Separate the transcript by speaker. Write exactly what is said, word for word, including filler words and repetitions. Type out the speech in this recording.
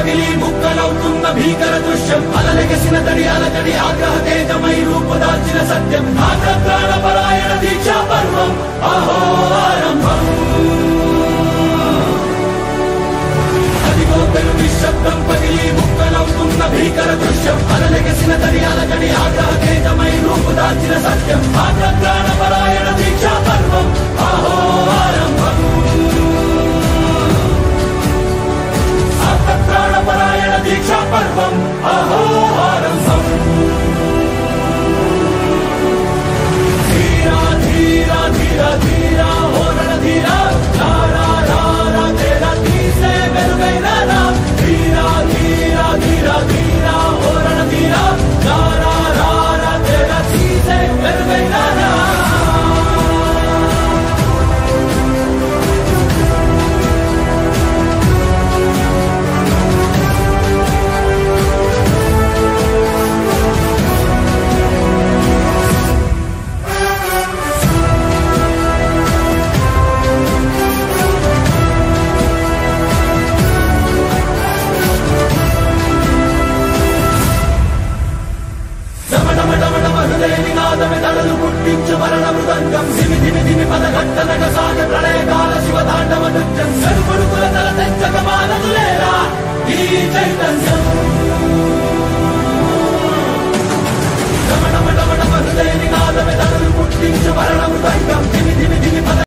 Speaker 1: పగిలి ముక్కలవుతున్న భీకర దృశ్యం అలలెగసిన తడి అలజడి ఆగ్రహ తేజమై రూపుదాల్చిన సత్యం ఆగ్రహప్రాణపరాయణ దీక్షా పర్వం అహో ఆరంభం అదిగో పెను నిశ్శబ్దం పగిలి ముక్కలవుతున్న భీకర దృశ్యం అలలెగసిన తడి అలజడి ఆగ్రహ తేజమై రూపుదాల్చిన సత్యం ఆగ్రహప్రాణపరాయణ దీక్షా పర్వం అహో ఆరంభం ప్రాణపరాయణ దీక్షా పర్వం అహో ఆరంభం ధీరా ధీరా ధీరా ధీరా ఓరణ ధీరా రారా రారా తేరా తీసే వెలుగైన రా ధీరా ధీరా ధీరా ధీరా ఓరణ ధీరా రారా రారా తేరా తీసే వెలుగైన రా తడలు పుట్టించు మరణ మృదంగం ధిమి ధిమి ధిమి పదఘట్టనగ సాగ ప్రళయకాల శివ తాండవ నృత్యం సరుపడుకుల తల తెంచక మానదులేరా ఈ చైతన్య